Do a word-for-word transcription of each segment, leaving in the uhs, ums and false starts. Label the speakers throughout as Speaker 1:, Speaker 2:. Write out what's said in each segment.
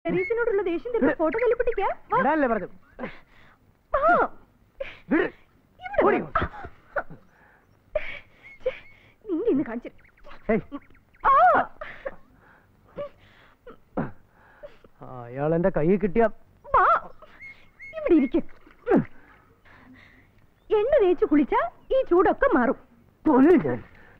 Speaker 1: ടെറീസിനോടുള്ള ദേഷ്യം തീർത്ത് ഫോട്ടോ തല്ലിപ്പിട്ടിക്കാ പറഞ്ഞു. നിന്നെ ഇന്ന് കാണിച്ചു.
Speaker 2: അയാൾ എന്റെ കൈ കിട്ടിയ
Speaker 1: ഇവിടെ ഇരിക്കും. എണ്ണ തേച്ച് കുളിച്ചാ ഈ ചൂടൊക്കെ മാറും.
Speaker 2: ഞാൻ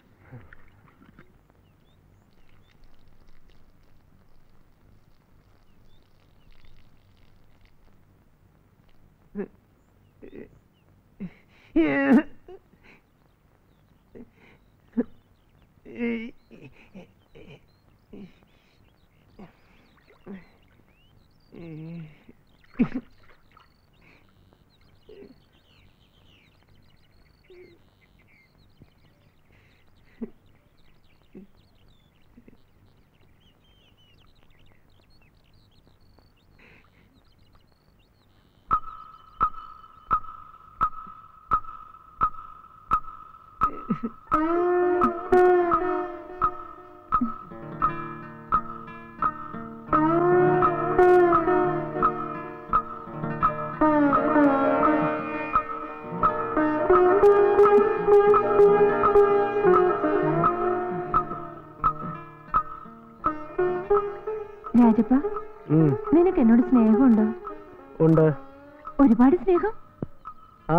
Speaker 1: രാജപ്പ, നിനക്ക് എന്നോട് സ്നേഹമുണ്ടോ?
Speaker 2: ഉണ്ട്,
Speaker 1: ഒരുപാട് സ്നേഹം.
Speaker 2: ആ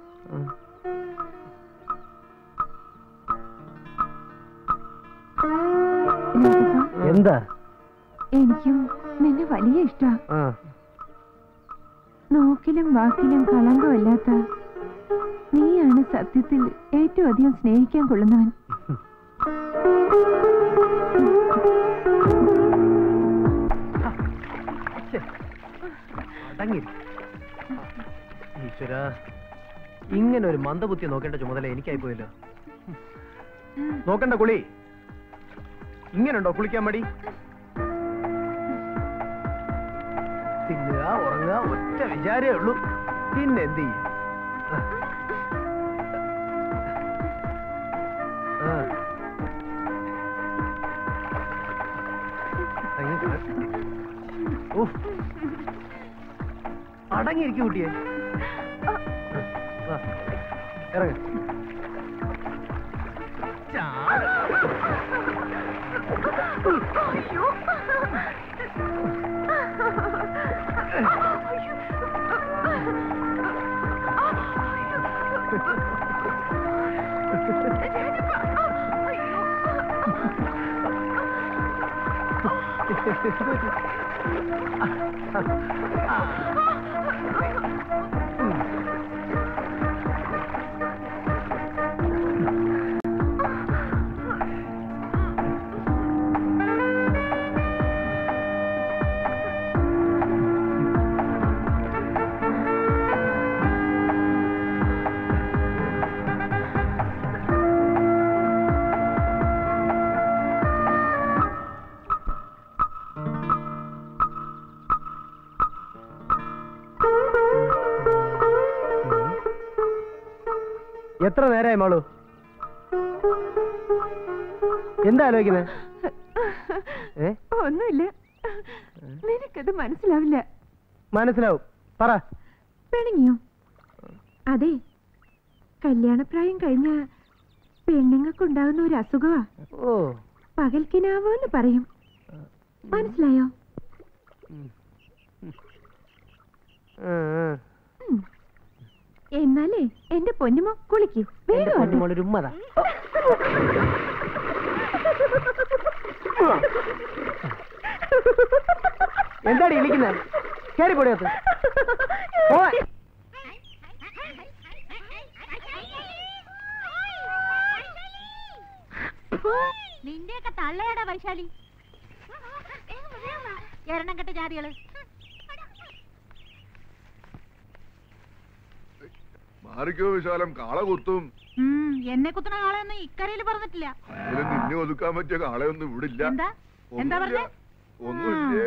Speaker 2: എന്താ?
Speaker 1: എനിക്കും നിന്നെ വലിയ ഇഷ്ടാ. നോക്കിലും വാക്കിലും കളങ്കമില്ലാത്ത നീയാണ് സത്യത്തിൽ ഏറ്റവും അധികം സ്നേഹിക്കാൻ കൊള്ളുന്നവൻ.
Speaker 2: ഈശ്വര, ഇങ്ങനെ ഒരു മന്ദബുദ്ധി നോക്കേണ്ട ചുമതല എനിക്കായി പോയല്ലോ. നോക്കണ്ട കുളി. ഇങ്ങനെയുണ്ടോ കുളിക്കാൻ മടി? തിന്നുക, ഉറങ്ങുക, ഒറ്റ വിചാരേ ഉള്ളൂ. പിന്നെ എന്ത് ചെയ്യും? അടങ്ങിയിരിക്കും കുട്ടിയെ. ഇറങ്ങ. എത്ര നേരമായി മോളു? എന്താ ആലോചിക്കുന്നത്?
Speaker 1: ഒന്നുമില്ല. നിനക്കത് മനസ്സിലാവില്ല.
Speaker 2: മനസ്സിലാവും, പറ.
Speaker 1: പെണുങ്ങിയോ? അതെ, കല്യാണപ്രായം കഴിഞ്ഞ പെണ്ണുങ്ങൾക്കുണ്ടാകുന്ന ഒരു അസുഖമാ.
Speaker 2: ഓ,
Speaker 1: പകൽക്കിനാവെന്ന് പറയും. മനസ്സിലായോ? എന്നാലേ എന്റെ പൊന്നുമോ കുളിക്ക്.
Speaker 2: ഉമ്മതാ. എന്താടി ഇരിക്കുന്നത്? കയറി പൊടിയത്ത്.
Speaker 3: നിന്റെയൊക്കെ തള്ളയാടാ വൈശാലി. എരണം കെട്ട ജാതികള്.
Speaker 4: മാറിക്കോ വിശാലം, കാള കുത്തും.
Speaker 3: എന്നെ കുത്തുന്ന കാളയൊന്നും ഇക്കരയിൽ പറഞ്ഞിട്ടില്ല.
Speaker 4: നിന്നെ ഒതുക്കാൻ പറ്റിയ കാളയൊന്നും ഇവിടില്ല.
Speaker 3: എന്താ എന്താ പറഞ്ഞേ?
Speaker 4: ഒന്നുമില്ലേ.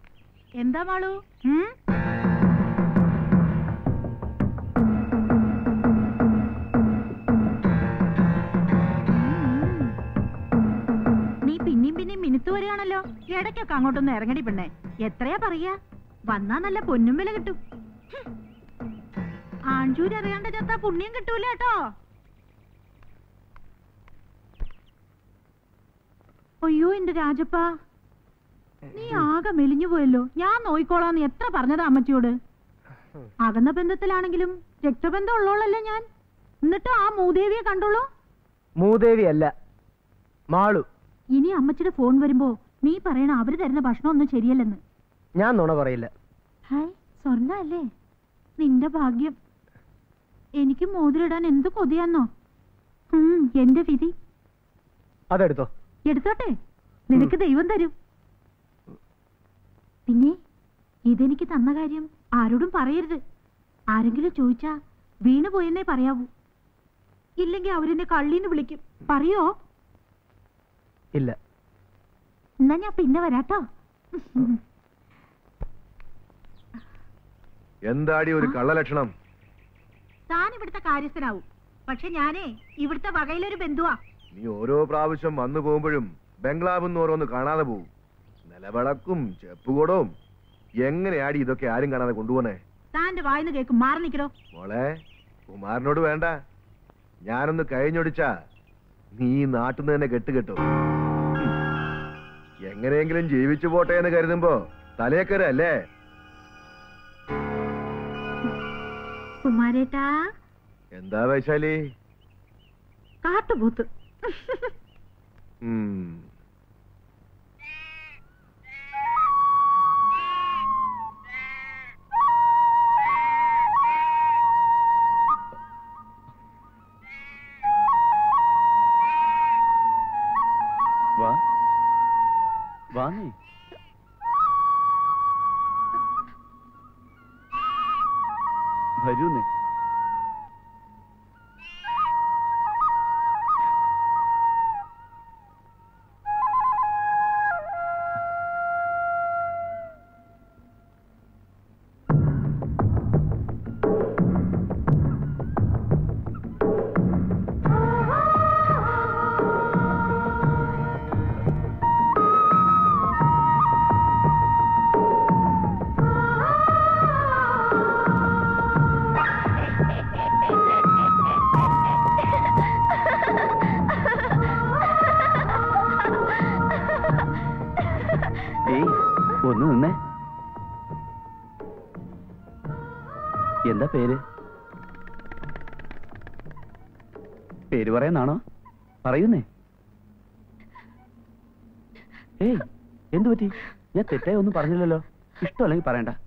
Speaker 3: എന്താ മാളു? ഇടയ്ക്കൊക്കെ അങ്ങോട്ടൊന്ന് ഇറങ്ങടി പെണ്ണെ. എത്രയാ പറയാ, വന്നാ നല്ല പൊന്നും വില കിട്ടും. ആഞ്ചൂര് അറിയാണ്ട് ചത്താ പുണ്യം കിട്ടൂല കേട്ടോ. അയ്യോ എന്റെ രാജപ്പ, നീ ആകെ മെലിഞ്ഞു പോയല്ലോ. ഞാൻ നോയിക്കോളാന്ന് എത്ര പറഞ്ഞതാ അമ്മച്ചിയോട്. അകന്ന ബന്ധത്തിലാണെങ്കിലും രക്തബന്ധം ഉള്ളോളല്ലേ ഞാൻ. എന്നിട്ട് ആ മൂദേവിയെ കണ്ടോളൂ.
Speaker 2: മൂദേവി അല്ല, മാളു.
Speaker 3: ഇനി അമ്മച്ചിയുടെ ഫോൺ വരുമ്പോ നീ പറയണ അവര് തരുന്ന ഭക്ഷണം ഒന്നും ശരിയല്ലെന്ന്.
Speaker 2: ഞാൻ നുണ പറയില്ല.
Speaker 3: ഹായ്, സ്വർണ്ണ അല്ലേ? നിന്റെ ഭാഗ്യം. എനിക്ക് മോതിരിടാൻ എന്ത് കൊതിയാന്നോ. എന്റെ വിധി.
Speaker 2: അതെടുത്തോ.
Speaker 3: എടുത്തോട്ടെ, നിനക്ക് ദൈവം തരും. പിന്നെ ഇതെനിക്ക് തന്ന കാര്യം ആരോടും പറയരുത്. ആരെങ്കിലും ചോദിച്ചാ വീണു പോയെന്നേ പറയാവൂ. ഇല്ലെങ്കിൽ അവരെന്നെ കള്ളീന്ന് വിളിക്കും. പറയോ?
Speaker 2: ഇല്ല.
Speaker 3: എന്നാ ഞാൻ പിന്നെ വരാട്ടോ.
Speaker 4: എന്താടി ഒരു കള്ളലക്ഷണം?
Speaker 3: താൻ ഇവിടുത്തെ കാര്യസ്ഥനാവും, പക്ഷെ ഞാനേ ഇവിടുത്തെ വകയിലൊരു ബന്ധുവാ.
Speaker 4: നീ ഓരോ പ്രാവശ്യം വന്നു പോകുമ്പോഴും ബംഗ്ലാവിന്ന് ഓരോന്ന് കാണാതെ പോവും. നിലവിളക്കും ചെപ്പുകൂടവും എങ്ങനെയാടി ഇതൊക്കെ ആരും കാണാതെ കൊണ്ടുപോണേ?
Speaker 3: താന്റെ വായിന്ന് കേൾക്കും. മാറി നിൽക്കടോ.
Speaker 4: മോളെ, കുമാരനോട് വേണ്ട. ഞാനൊന്ന് കഴിഞ്ഞൊടിച്ചാ നീ നാട്ടിൽ നിന്ന് തന്നെ കെട്ടുകെട്ടോ. എങ്ങനെയെങ്കിലും ജീവിച്ചു പോട്ടെ എന്ന് കരുതുമ്പോ തലേക്കരല്ലേ?
Speaker 3: കുമാരേട്ടാ.
Speaker 4: എന്താ വൈശാലി?
Speaker 3: കാട്ടുപോത്ത്.
Speaker 5: വാ വാ നീ. വരൂ നീ. ഒന്ന് നിന്നേ. എന്താ പേര്? പേര് പറയാനാണോ? പറയുന്നേ. ഏയ്, എന്തു പറ്റി? ഞാൻ തെറ്റായി ഒന്നും പറഞ്ഞില്ലല്ലോ. ഇഷ്ടമല്ലെങ്കിൽ പറയണ്ട.